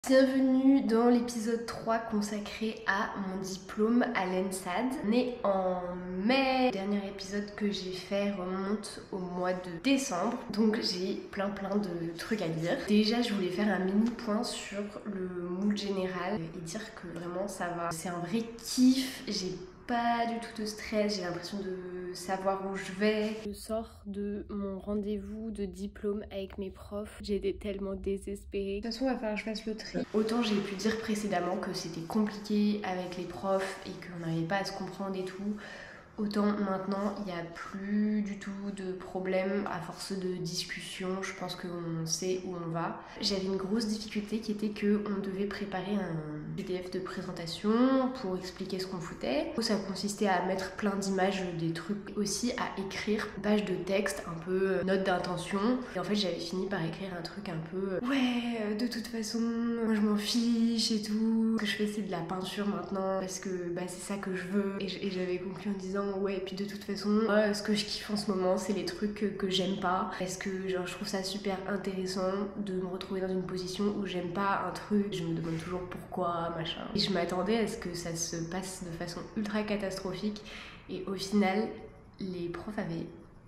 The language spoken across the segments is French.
Bienvenue dans l'épisode 3 consacré à mon diplôme à l'ENSAD. Né en mai, le dernier épisode que j'ai fait remonte au mois de décembre, donc j'ai plein de trucs à dire. Déjà, je voulais faire un mini point sur le mood général et dire que vraiment ça va. C'est un vrai kiff, j'ai pas du tout de stress, j'ai l'impression de savoir où je vais. Je sors de mon rendez-vous de diplôme avec mes profs, j'étais tellement désespérée. De toute façon, il va falloir que je fasse le tri. Autant j'ai pu dire précédemment que c'était compliqué avec les profs et qu'on n'arrivait pas à se comprendre et tout. Autant maintenant, il n'y a plus du tout de problème à force de discussion. Je pense qu'on sait où on va. J'avais une grosse difficulté qui était qu'on devait préparer un PDF de présentation pour expliquer ce qu'on foutait. Ça consistait à mettre plein d'images, des trucs aussi, à écrire une page de texte, un peu note d'intention. Et en fait, j'avais fini par écrire un truc un peu ouais, de toute façon, moi je m'en fiche et tout. Ce que je fais, c'est de la peinture maintenant parce que c'est ça que je veux. Et j'avais conclu en disant ouais, et puis de toute façon, moi, ce que je kiffe en ce moment, c'est les trucs que j'aime pas. Parce que genre, je trouve ça super intéressant de me retrouver dans une position où j'aime pas un truc. Je me demande toujours pourquoi, machin. Et je m'attendais à ce que ça se passe de façon ultra catastrophique. Et au final, les profs avaient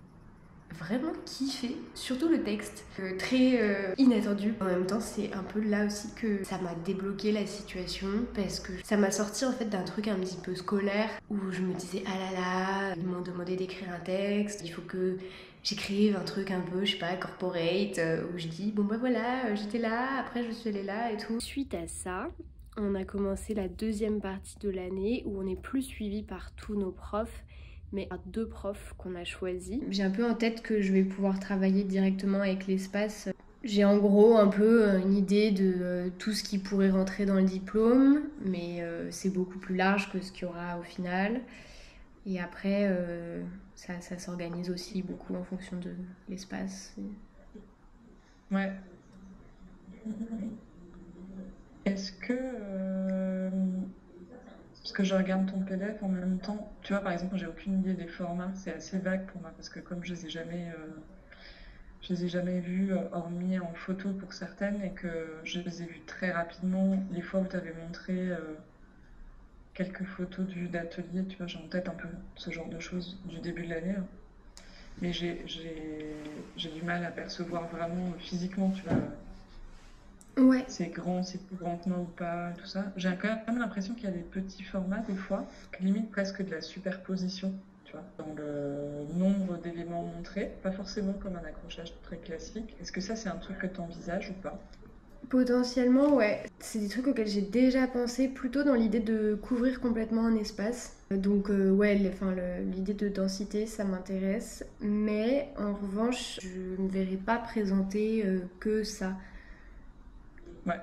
vraiment kiffé, surtout le texte, très inattendu. En même temps, c'est un peu là aussi que ça m'a débloqué la situation parce que ça m'a sorti en fait d'un truc un petit peu scolaire où je me disais ah là là, ils m'ont demandé d'écrire un texte, il faut que j'écrive un truc un peu, je sais pas, corporate, où je dis bon bah voilà, j'étais là, après je suis allée là et tout. Suite à ça, on a commencé la deuxième partie de l'année où on est plus suivi par tous nos profs, mais à 2 profs qu'on a choisis. J'ai un peu en tête que je vais pouvoir travailler directement avec l'espace. J'ai en gros un peu une idée de tout ce qui pourrait rentrer dans le diplôme, mais c'est beaucoup plus large que ce qu'il y aura au final. Et après, ça s'organise aussi beaucoup en fonction de l'espace. Ouais. Est-ce que... parce que je regarde ton PDF en même temps, tu vois, par exemple, j'ai aucune idée des formats, c'est assez vague pour moi, parce que comme je les ai jamais vues, hormis en photo pour certaines, et que je les ai vues très rapidement, les fois où tu avais montré quelques photos d'atelier, tu vois, j'ai en tête un peu ce genre de choses du début de l'année, hein. Mais j'ai du mal à percevoir vraiment physiquement, tu vois, Ouais. c'est grand, c'est plus grand que moi ou pas, tout ça. J'ai quand même l'impression qu'il y a des petits formats des fois, limite presque de la superposition, tu vois, dans le nombre d'éléments montrés, pas forcément comme un accrochage très classique. Est-ce que ça c'est un truc que tu envisages ou pas? Potentiellement, ouais. C'est des trucs auxquels j'ai déjà pensé, plutôt dans l'idée de couvrir complètement un espace. Donc, ouais, l'idée de densité, ça m'intéresse. Mais en revanche, je ne verrai pas présenter que ça. Ouais,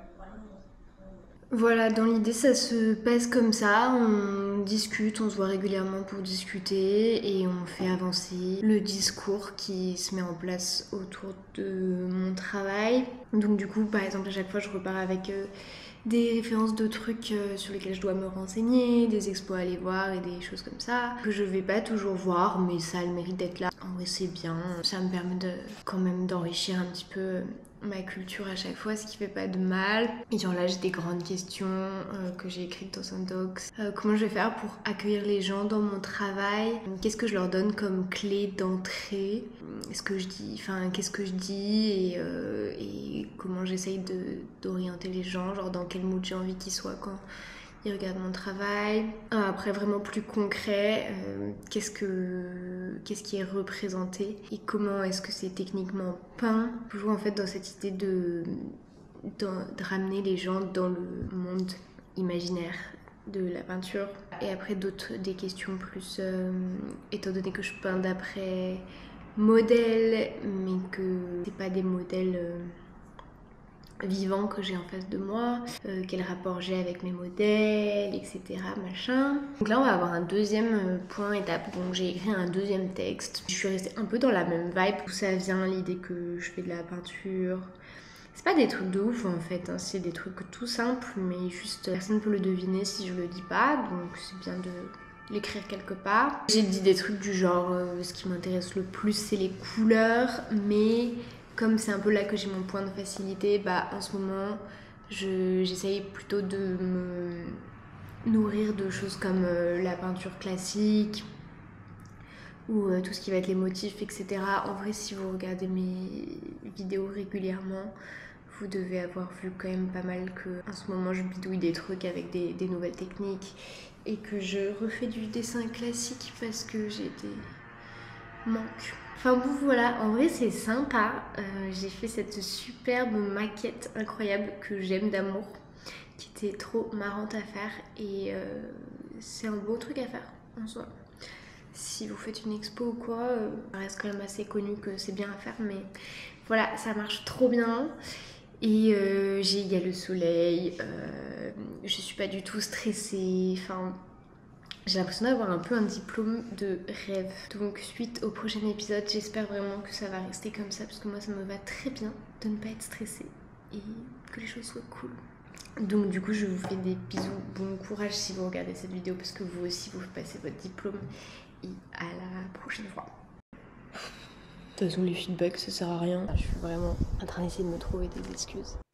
Voilà, dans l'idée, ça se passe comme ça. On discute, on se voit régulièrement pour discuter et on fait avancer le discours qui se met en place autour de mon travail. Donc, du coup, par exemple, à chaque fois, je repars avec des références de trucs sur lesquels je dois me renseigner, des expos à aller voir et des choses comme ça que je vais pas toujours voir, mais ça a le mérite d'être là. En vrai, c'est bien. Ça me permet quand même d'enrichir un petit peu ma culture à chaque fois, ce qui fait pas de mal. Et genre là, j'ai des grandes questions que j'ai écrites dans un doc. Comment je vais faire pour accueillir les gens dans mon travail? Qu'est-ce que je leur donne comme clé d'entrée? Qu'est-ce que je dis et comment j'essaye d'orienter les gens, genre dans quel mood j'ai envie qu'ils soient quand ils regardent mon travail. Après, vraiment plus concret, qu'est-ce qui est représenté et comment est-ce que c'est techniquement peint. Toujours en fait dans cette idée de ramener les gens dans le monde imaginaire de la peinture. Et après des questions plus, étant donné que je peins d'après modèles, mais que c'est pas des modèles vivants que j'ai en face de moi, quel rapport j'ai avec mes modèles, etc. Machin. Donc là, on va avoir un deuxième point étape. Donc j'ai écrit un deuxième texte. Je suis restée un peu dans la même vibe où ça vient l'idée que je fais de la peinture. C'est pas des trucs de ouf en fait, hein. C'est des trucs tout simples, mais juste personne ne peut le deviner si je le dis pas, donc c'est bien de l'écrire quelque part. J'ai dit des trucs du genre, ce qui m'intéresse le plus c'est les couleurs, mais comme c'est un peu là que j'ai mon point de facilité, en ce moment J'essaye plutôt de me nourrir de choses comme la peinture classique ou tout ce qui va être les motifs, etc. En vrai, si vous regardez mes vidéos régulièrement, vous devez avoir vu quand même pas mal que en ce moment je bidouille des trucs avec des nouvelles techniques et que je refais du dessin classique parce que j'ai des manques. Enfin bon voilà, en vrai c'est sympa. J'ai fait cette superbe maquette incroyable que j'aime d'amour, qui était trop marrante à faire et c'est un beau truc à faire en soi. Si vous faites une expo ou quoi, ça reste quand même assez connu que c'est bien à faire, mais voilà, ça marche trop bien. Et il y a le soleil, je suis pas du tout stressée, enfin j'ai l'impression d'avoir un peu un diplôme de rêve. Donc suite au prochain épisode, j'espère vraiment que ça va rester comme ça parce que moi ça me va très bien de ne pas être stressée et que les choses soient cool. Donc du coup je vous fais des bisous, bon courage si vous regardez cette vidéo parce que vous aussi vous passez votre diplôme et à la prochaine fois. De toute façon les feedbacks ça sert à rien, je suis vraiment en train d'essayer de me trouver des excuses.